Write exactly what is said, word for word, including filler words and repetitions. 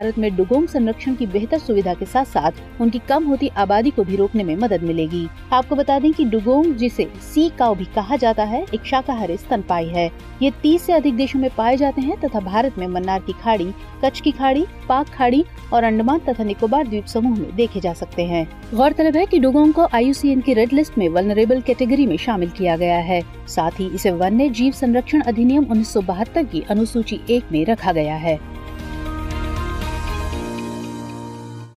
भारत में डुगोंग संरक्षण की बेहतर सुविधा के साथ साथ उनकी कम होती आबादी को भी रोकने में मदद मिलेगी। आपको बता दें कि डुगोंग, जिसे सी काऊ भी कहा जाता है, एक शाकाहारी स्तनपायी है। ये तीस से अधिक देशों में पाए जाते हैं तथा भारत में मन्नार की खाड़ी, कच्छ की खाड़ी, पाक खाड़ी और अंडमान तथा निकोबार द्वीप समूह में देखे जा सकते हैं। गौरतलब है कि डुगोंग को आई यू सी एन की रेड लिस्ट में वल्नरेबल कैटेगरी में शामिल किया गया है। साथ ही इसे वन्य जीव संरक्षण अधिनियम उन्नीस सौ बहत्तर की अनुसूची एक में रखा गया है।